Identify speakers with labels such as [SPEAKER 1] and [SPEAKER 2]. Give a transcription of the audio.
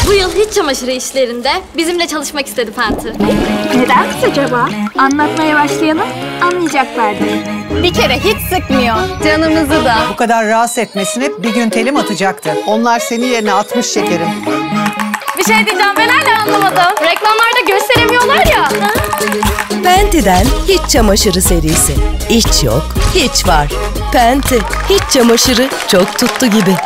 [SPEAKER 1] Bu yıl hiç çamaşırı işlerinde bizimle çalışmak istedi Penti.
[SPEAKER 2] Neden acaba? Anlatmaya başlayalım, anlayacaklardır.
[SPEAKER 1] Bir kere hiç sıkmıyor. Canımızı da.
[SPEAKER 3] Bu kadar rahatsız etmesine bir gün telim atacaktı.
[SPEAKER 4] Onlar senin yerine 60 şekerim.
[SPEAKER 1] Bir şey diyeceğim, ben hala anlamadım. Reklamlarda gösteremiyorlar ya.
[SPEAKER 5] Penti'den hiç çamaşırı serisi. İç yok, hiç var. Penti, hiç çamaşırı çok tuttu gibi.